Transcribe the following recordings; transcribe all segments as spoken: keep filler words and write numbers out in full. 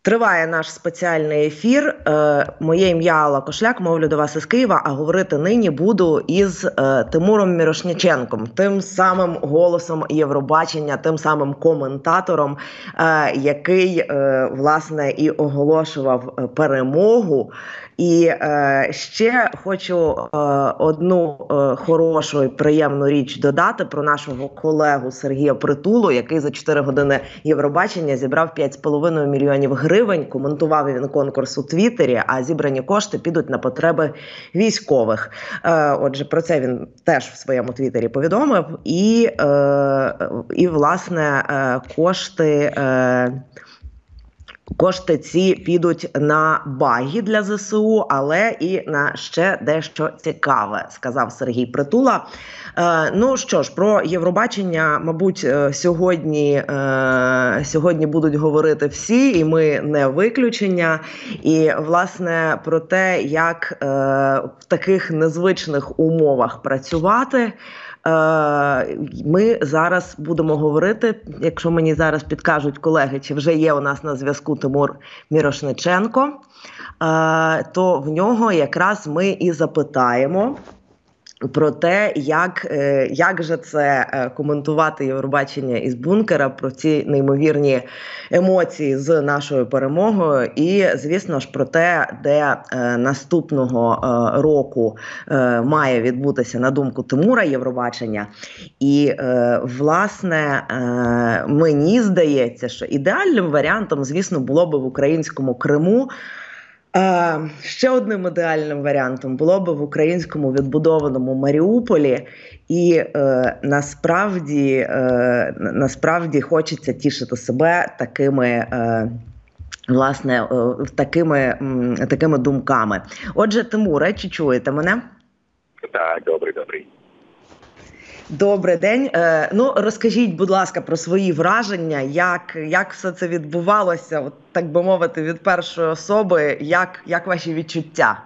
Триває наш спеціальний ефір. Моє ім'я Алла Кошляк, мовлю до вас із Києва, а говорити нині буду із Тимуром Мірошниченком, тим самим голосом Євробачення, тим самим коментатором, який, власне, і оголошував перемогу. І е, ще хочу е, одну е, хорошу і приємну річ додати про нашого колегу Сергія Притулу, який за чотири години Євробачення зібрав п'ять з половиною мільйонів гривень. Коментував він конкурс у Твіттері, а зібрані кошти підуть на потреби військових. Е, отже, про це він теж в своєму Твіттері повідомив. І, е, і власне, е, кошти... Е, Кошти ці підуть на баги для зе се у, але і на ще дещо цікаве, сказав Сергій Притула. Е, ну що ж, про Євробачення, мабуть, сьогодні, е, сьогодні будуть говорити всі, і ми не виключення. І, власне, про те, як е, в таких незвичних умовах працювати, ми зараз будемо говорити, якщо мені зараз підкажуть колеги, чи вже є у нас на зв'язку Тимур Мірошниченко, то в нього якраз ми і запитаємо про те, як, як же це коментувати Євробачення із бункера, про ці неймовірні емоції з нашою перемогою і, звісно ж, про те, де наступного року має відбутися, на думку Тимура, Євробачення. І, власне, мені здається, що ідеальним варіантом, звісно, було б в українському Криму. Uh, ще одним ідеальним варіантом було б в українському відбудованому Маріуполі, і uh, насправді, uh, насправді хочеться тішити себе такими, uh, власне, uh, такими, um, такими думками. Отже, Тимуре, чи чуєте мене? Так, добрий, добрий. Добрий день. Е, ну, розкажіть, будь ласка, про свої враження, як, як все це відбувалося, от, так би мовити, від першої особи, як, як ваші відчуття?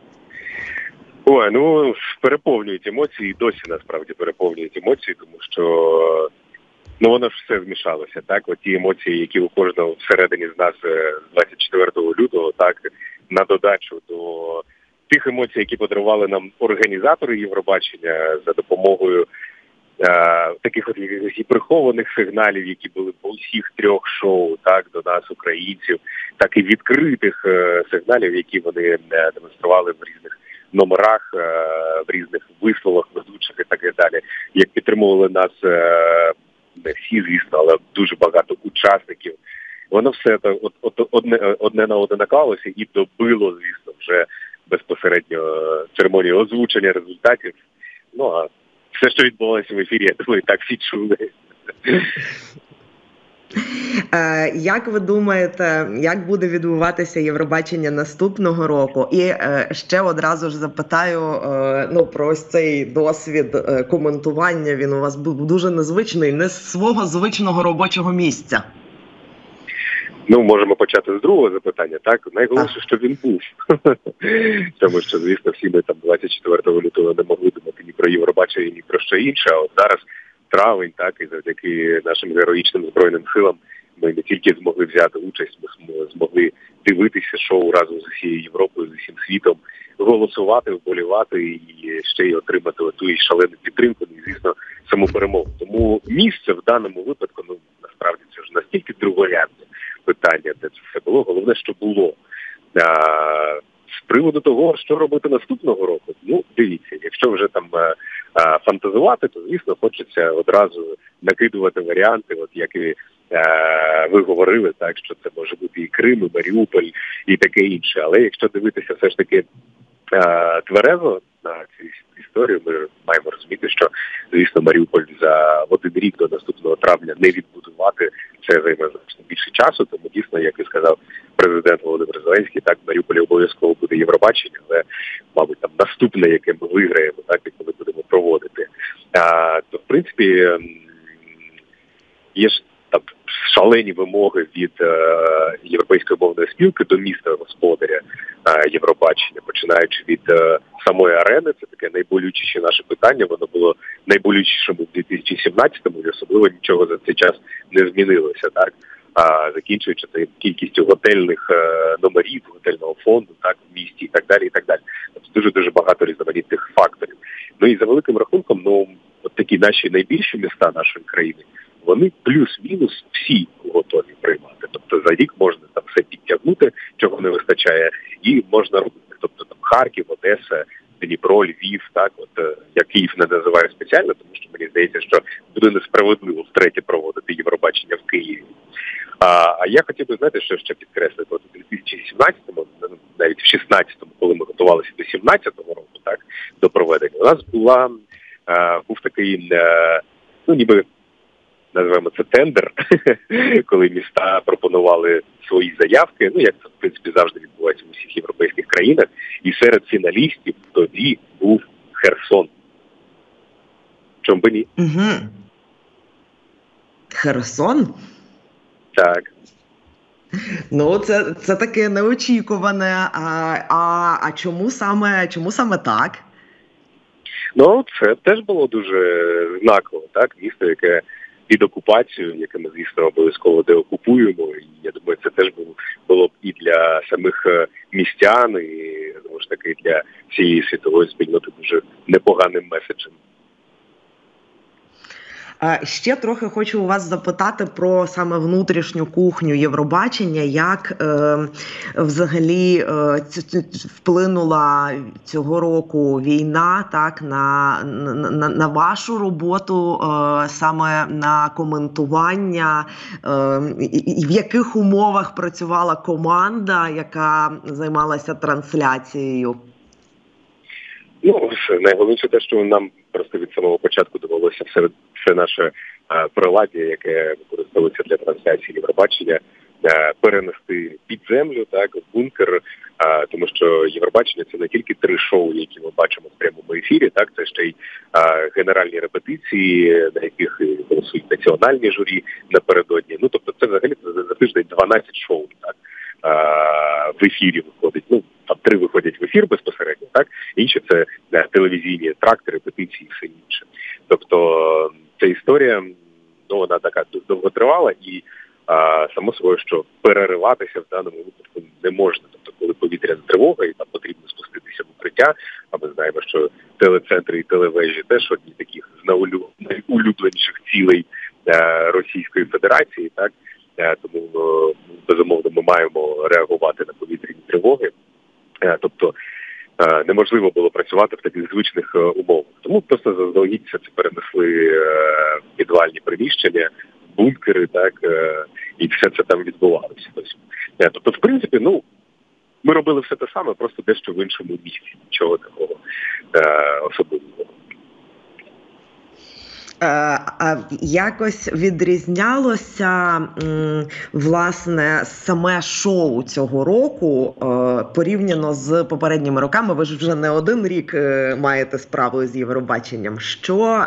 Ой, ну, переповнюють емоції, досі насправді переповнюють емоції, тому що, ну, воно ж все змішалося, так? От ті емоції, які у кожного всередині з нас з двадцять четвертого лютого, так, на додачу до тих емоцій, які подарували нам організатори Євробачення за допомогою е, таких от і прихованих сигналів, які були по усіх трьох шоу, так, до нас, українців, так і відкритих е, сигналів, які вони е, демонстрували в різних номерах, е, в різних висловах ведучих і так далі. Як підтримували нас е, не всі, звісно, але дуже багато учасників. Воно все так от, от, одне, одне на одне наклалося і добило, звісно, вже безпосередньо церемонії озвучення результатів. Ну, а все, що відбувалося в ефірі, я думаю, так всі чули. Е, як ви думаєте, як буде відбуватися Євробачення наступного року? І е, ще одразу ж запитаю е, ну, про ось цей досвід е, коментування. Він у вас був дуже незвичний, не з свого звичного робочого місця. Ну, можемо почати з другого запитання, так? Найголовніше, що він був. Тому що, звісно, всі ми там двадцять четвертого лютого не могли думати ні про Євробачення, ні про що інше. А от зараз травень, так, і завдяки нашим героїчним Збройним силам ми не тільки змогли взяти участь, ми змогли дивитися шоу разом з усією Європою, з усім світом, голосувати, вболівати і ще й отримати оту і шалену підтримку, і, звісно, саму перемогу. Тому місце в даному випадку, ну, насправді, це ж настільки другорядне питання, де це все було. Головне, що було. А, з приводу того, що робити наступного року, ну, дивіться, якщо вже там а, а, фантазувати, то, звісно, хочеться одразу накидувати варіанти, от як і а, ви говорили, так, що це може бути і Крим, і Маріуполь, і таке інше. Але якщо дивитися все ж таки а, тверезо на цю історію, ми маємо розуміти, що, звісно, Маріуполь за один рік до наступного травня не відбудувати, це займе значно більше часу, тому дійсно, як і сказав президент Володимир Зеленський, так, в Маріуполі обов'язково буде Євробачення, але, мабуть, там наступне, яке ми виграємо, так, і коли будемо проводити. А, то, в принципі, є ж там шалені вимоги від е, Європейської мовної спілки до міста господаря е, Євробачення, починаючи від е, самої арени. Це таке найболючіше наше питання, воно було найболючішим у дві тисячі сімнадцятому, і особливо нічого за цей час не змінилося, так? а, закінчуючи кількістю готельних е, номерів, готельного фонду, так, в місті і так далі, і так далі. Тобто дуже-дуже багато різноманітних факторів. Ну і за великим рахунком, ну, от такі наші найбільші міста нашої країни, вони плюс-мінус всі готові приймати. Тобто за рік можна там все підтягнути, чого не вистачає, і можна робити. Тобто там Харків, Одеса, Дніпро, Львів, так, от я Київ не називаю спеціально, тому що мені здається, що буде несправедливо втретє проводити Євробачення в Києві. А, а я хотів би, знаєте, що ще підкреслити, от у дві тисячі сімнадцятому, навіть в шістнадцятому, коли ми готувалися до сімнадцятого року, так, до проведення, у нас була, а, був такий, а, ну, ніби, називаємо це тендер, коли міста пропонували свої заявки, ну, як це, в принципі, завжди відбувається в усіх європейських країнах, і серед фіналістів тоді був Херсон. Чому би ні? Угу. Херсон? Так. Ну, це, це таке неочікуване. А, а, а чому саме, чому саме так? Ну, це теж було дуже знаково, так? Місто, яке під окупацією, яке ми, звісно, обов'язково деокупуємо. І я думаю, це теж було, було б і для самих містян, і, знову ж таки, для всієї світової спільноти дуже непоганим меседжем. Ще трохи хочу у вас запитати про саме внутрішню кухню Євробачення, як е, взагалі е, вплинула цього року війна, так, на, на, на вашу роботу, е, саме на коментування, е, і в яких умовах працювала команда, яка займалася трансляцією? Ну, найголовніше те, що нам просто від самого початку довелося все, все наше а, приладдя, яке використовується для трансляції Євробачення, а, перенести під землю, так, в бункер, а, тому що Євробачення – це не тільки три шоу, які ми бачимо в прямому ефірі, так, це ще й а, генеральні репетиції, на яких голосують національні журі напередодні. Ну, тобто це взагалі за тиждень дванадцять шоу, так, а, в ефірі виходить. Ну, там три виходять в ефір безпосередньо, так, інші це не, телевізійні тракти, репетиції і все інше. Тобто ця історія, ну, вона така довготривала і, а, само собою, що перериватися в даному випадку не можна. Тобто, коли повітряна тривога і там потрібно спуститися в укриття, а ми знаємо, що телецентри і телевежі теж одні таких з найулюбленіших цілей а, Російської Федерації, так, а, тому, безумовно, ми маємо реагувати на повітряні тривоги. Тобто неможливо було працювати в таких звичних умовах. Тому просто заздалегідь це перенесли в підвальні приміщення, бункери, так, і все це там відбувалося. Тобто, в принципі, ну, ми робили все те саме, просто дещо в іншому місці. Нічого такого особливого. Якось відрізнялося, власне, саме шоу цього року порівняно з попередніми роками. Ви ж вже не один рік маєте справу з Євробаченням. Що,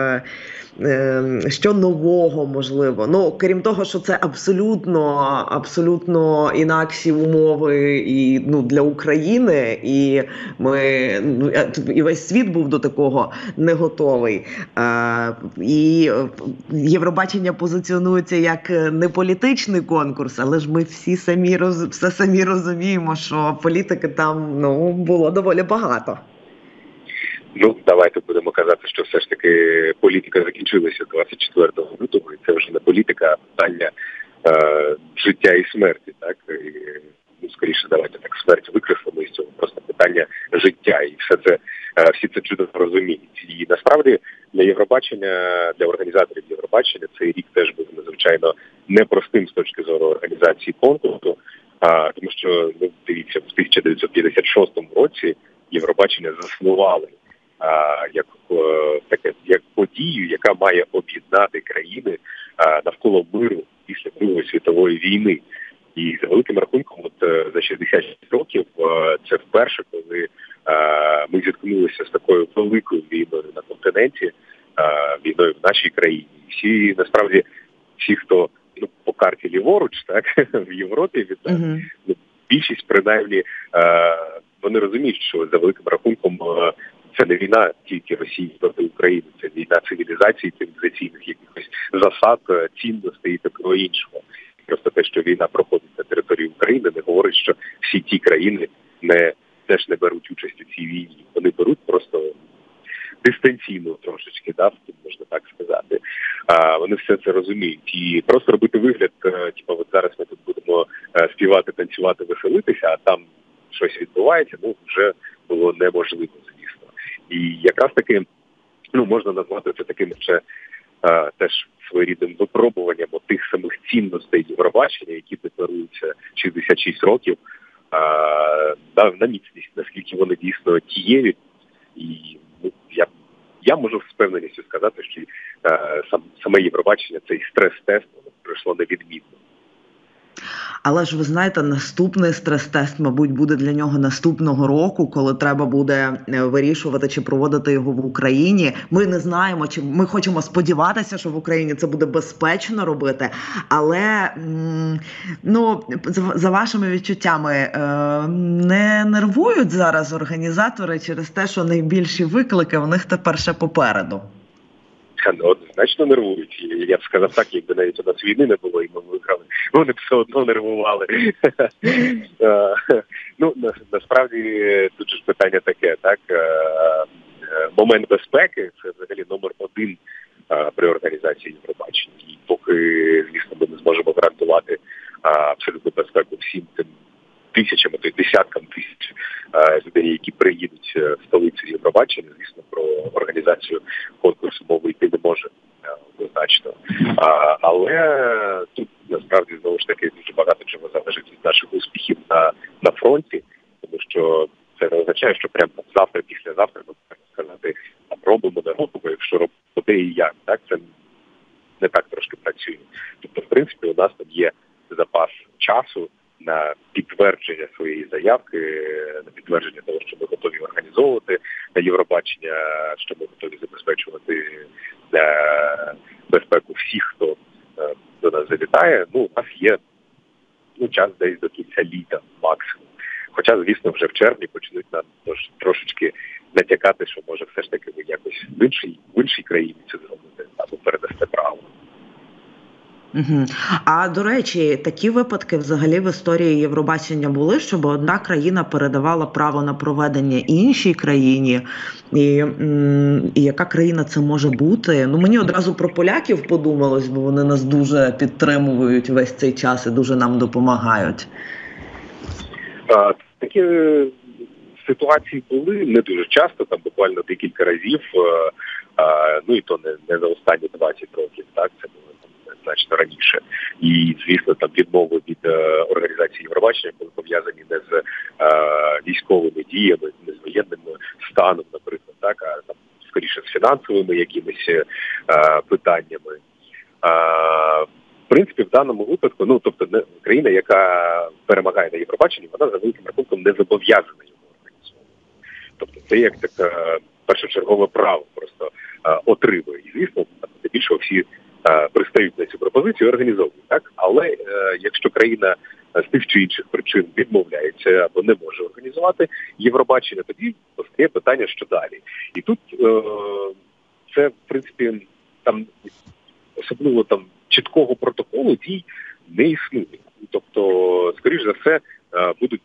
що нового, можливо? Ну, крім того, що це абсолютно, абсолютно інакші умови і, ну, для України, і ми, ну, і весь світ був до такого не готовий. І Євробачення позиціонується як не політичний конкурс, але ж ми всі самі роз... все самі розуміємо, що політики там, ну, було доволі багато. Ну, давайте будемо казати, що все ж таки політика закінчилася двадцять четвертого лютого, і це вже не політика, а питання е, життя і смерті, так? І, ну, скоріше, давайте так, смерть викреслимо із цього, просто питання життя, і все це, е, всі це чудово розуміють. І насправді для Євробачення, для організаторів Євробачення цей рік теж був надзвичайно непростим з точки зору організації конкурсу, а, тому що, ну, дивіться, в тисяча дев'ятсот п'ятдесят шостому році Євробачення заснували а, як, е, таке, як подію, яка має об'єднати країни а, навколо миру після Другої світової війни. І за великим рахунком, от за шістдесят шість років, це вперше, коли а, ми зіткнулися з такою великою війною на континенті, а, війною в нашій країні. І всі, насправді, всі, хто, ну, по карті ліворуч, так, в Європі від нас, uh-huh. ну, більшість, принаймні, а, вони розуміють, що за великим рахунком а, це не війна тільки Росії проти України, це війна цивілізації, цивілізаційних якихось засад, цінностей і такого іншого. Просто те, що війна проходить на території України, не говорить, що всі ті країни не теж не беруть участь у цій війні. Вони беруть просто дистанційно трошечки, да, можна так сказати. А вони все це розуміють. І просто робити вигляд, типу, от зараз ми тут будемо співати, танцювати, веселитися, а там щось відбувається, ну, вже було неможливо, звісно. І якраз таки, ну, можна назвати це таким ще а, теж своєрідним випробуванням тих самих цінностей Євробачення, які декларуються шістдесят шість років, а, да, на міцність, наскільки вони дійсно дієві. І ну, я, я можу з впевненістю сказати, що а, сам, саме Євробачення, цей стрес-тест, воно пройшло невідмінно. Але ж ви знаєте, наступний стрес-тест, мабуть, буде для нього наступного року, коли треба буде вирішувати, чи проводити його в Україні. Ми не знаємо, чи ми хочемо сподіватися, що в Україні це буде безпечно робити. Але, ну, за вашими відчуттями, не нервують зараз організатори через те, що найбільші виклики в них тепер ще попереду? Ну, однозначно нервують. Я б сказав так, якби навіть у нас війни не було і ми виграли. Вони б все одно нервували. Ну, насправді, тут ж питання таке, так? Момент безпеки – це взагалі номер один при організації Євробачення. І поки, звісно, ми не зможемо гарантувати абсолютну безпеку всім тим тисячам, а то й десяткам тисяч людей, які приїдуть в столицю Євробачення, звісно, про організацію конкурсу мови йти не може однозначно. Але тут, насправді, знову ж таки, дуже багато чого залежить від наших успіхів на, на фронті, тому що це не означає, що прямо завтра, післязавтра, ми можемо сказати, робимо, не робимо, якщо робимо, де і як. Так? Це не так трошки працює. Тобто, в принципі, у нас там є запас часу на підтвердження своєї заявки, на підтвердження того, що ми готові організовувати на Євробачення, що ми готові забезпечувати безпеку всіх, хто до нас завітає. Ну, у нас є ну, час десь до кінця літа максимум. Хоча, звісно, вже в червні почнуть нам тож, трошечки натякати, що може все ж таки ви якось в іншій, в іншій країні це зробити або передасте право. Угу. А, до речі, такі випадки взагалі в історії Євробачення були, щоб одна країна передавала право на проведення іншій країні, і, і яка країна це може бути? Ну, мені одразу про поляків подумалось, бо вони нас дуже підтримують весь цей час і дуже нам допомагають. А, такі ситуації були не дуже часто, там буквально декілька разів, а, ну і то не, не за останні двадцять років, так, це було значно раніше. І, звісно, там відмови від е, організації Євробачення були пов'язані не з е, військовими діями, не з воєнним станом, наприклад, так, а там, скоріше з фінансовими якимись е, питаннями. Е, в принципі, в даному випадку, ну, тобто, не, країна, яка перемагає на Євробаченні, вона за великим рахунком не зобов'язана його організовувати. Тобто, це як таке першочергове право просто е, отримує. І, звісно, більше всі пристають на цю пропозицію і організовують, так? Але е, якщо країна з тих чи інших причин відмовляється або не може організувати Євробачення, тоді постає питання, що далі. І тут е, це, в принципі, там особливо там чіткого протоколу дій не існує. Тобто, скоріш за все, е, будуть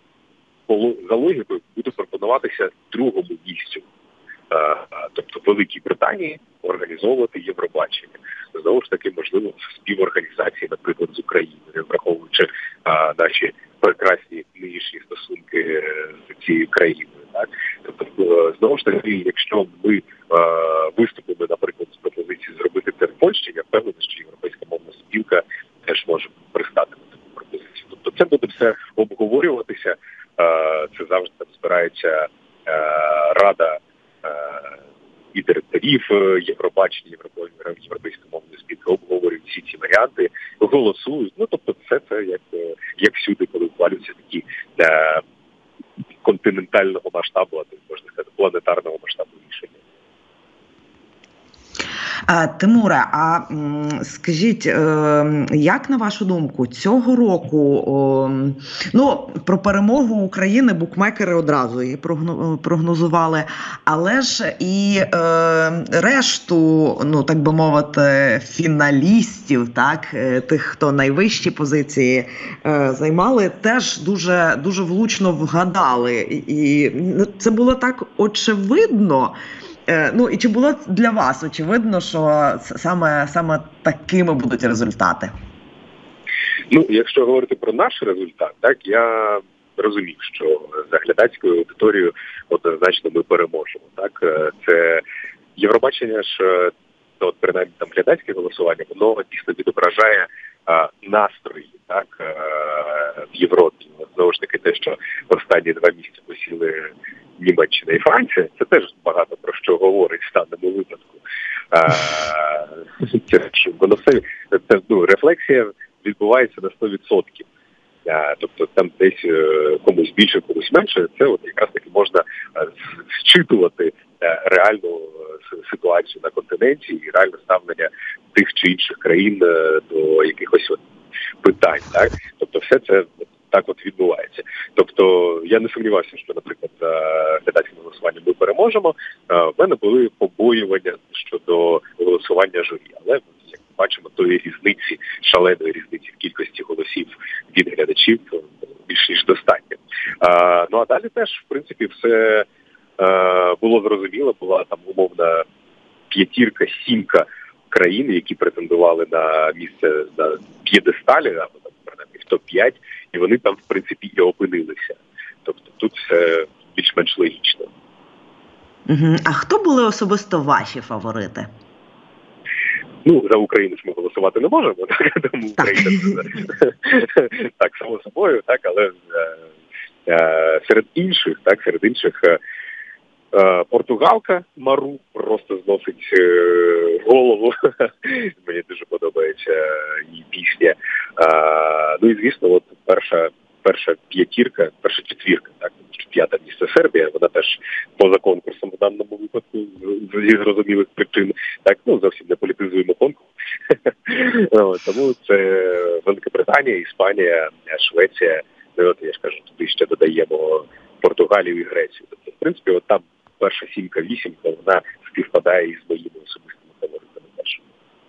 за логікою буде пропонуватися другому місцю. Тобто Великій Британії організовувати Євробачення. Знову ж таки, можливо, співорганізації, наприклад, з Україною, враховуючи а, наші прекрасні нинішні стосунки з цією країною. Так? Тобто, знову ж таки, якщо ми а, виступимо, наприклад, з пропозиції зробити це в Польщі, я впевнений, що Європейська мовна спілка теж може пристати на таку пропозицію. Тобто це буде все обговорюватися, а, це завжди там збирається а, Рада і директорів Євробачення, Європейської мовної спілки обговорюють всі ці варіанти, голосують. Ну, тобто все це як, як всюди, коли ухвалюються такі е, континентального масштабу, а то можна сказати, планетарного масштабу рішення. Тимуре, а скажіть, як на вашу думку, цього року, ну, про перемогу України букмекери одразу її прогнозували, але ж і решту, ну, так би мовити, фіналістів, так, тих, хто найвищі позиції займали, теж дуже, дуже влучно вгадали. І це було так очевидно. Ну, і чи було для вас очевидно, що саме, саме такими будуть результати? Ну, якщо говорити про наш результат, так, я розумів, що за глядацькою аудиторією однозначно ми переможемо. Так, це Євробачення ж, от, принаймні там глядацьке голосування, воно дійсно відображає а, настрої, так, а, в Європі. Знову ж таки, те, що останні два місяці посіли Німеччина і Франція, це теж багато про що говорить в даному випадку. А, це, воно все, це, ну, рефлексія відбувається на сто відсотків. А, тобто там десь комусь більше, комусь менше, це от якраз таки можна зчитувати реальну ситуацію на континенті і реальне ставлення тих чи інших країн до якихось от питань. Так? Тобто все це так от відбувається. Тобто я не сумнівався, що, наприклад, за глядацьким голосуванням ми переможемо. В мене були побоювання щодо голосування журі, але, як ми бачимо, тої різниці, шаленої різниці в кількості голосів від глядачів більш ніж достатньо. А, ну а далі теж, в принципі, все а, було зрозуміло, була там умовна п'ятірка, сімка країн, які претендували на місце на п'єдесталі, або там, принаймні, в топ п'ять, і вони там, в принципі, і опинилися. Тобто тут все більш-менш логічно. Угу. А хто були особисто ваші фаворити? Ну, за Україну ж ми голосувати не можемо, так? Тому Україна так, само собою, так, але е, серед інших, так, серед інших е, португалка Мару просто зносить е, голову. Мені дуже подобається її пісня. Е, ну і, звісно, от перша перша п'ятірка, перша четвірка, так, тому що п'ята місце Сербія, вона теж поза конкурсом в даному випадку, зі зрозумілих причин, так, ну, зовсім не політизуємо конкурс. Тому це Велика Британія, Іспанія, Швеція, ну, от я ж кажу, туди ще додаємо Португалію і Грецію. Тобто, в принципі, от там перша сімка-вісімка, вона співпадає із моїми особистими фаворитами теж.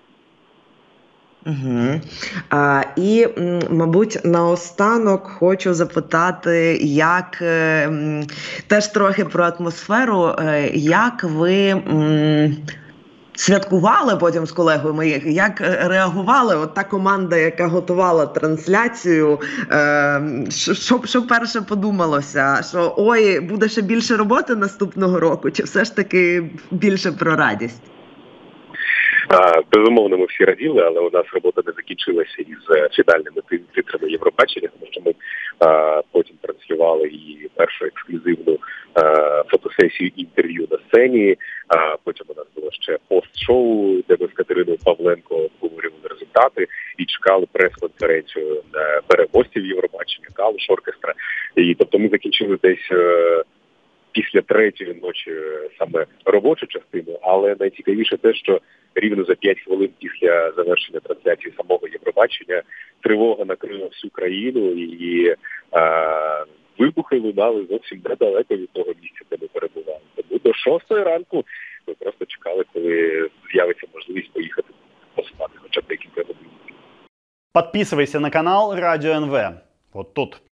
Угу. А, і, мабуть, наостанок хочу запитати, як, теж трохи про атмосферу, як ви м, святкували потім з колегами, як реагували от та команда, яка готувала трансляцію, е, що, що перше подумалося, що ой, буде ще більше роботи наступного року, чи все ж таки більше про радість? А, безумовно, ми всі раділи, але у нас робота не закінчилася із фінальними титрами Євробачення, тому що ми а, потім транслювали і першу ексклюзивну а, фотосесію інтерв'ю на сцені, а потім у нас було ще пост-шоу, де ми з Катериною Павленко обговорювали результати і чекали прес-конференцію переможців Євробачення, Калуш оркестра. І, тобто ми закінчили десь а, після третьої ночі саме робочу частину, але найцікавіше те, що рівно за п'ять хвилин після завершення трансляції самого Євробачення тривога накрила всю країну і а, вибухи лунали зовсім недалеко від того місця, де ми перебували. Тому до шостої ранку ми просто чекали, коли з'явиться можливість поїхати поспати, хоча б декілька годин. Подписывайся на канал Радио эн вэ. Вот тут.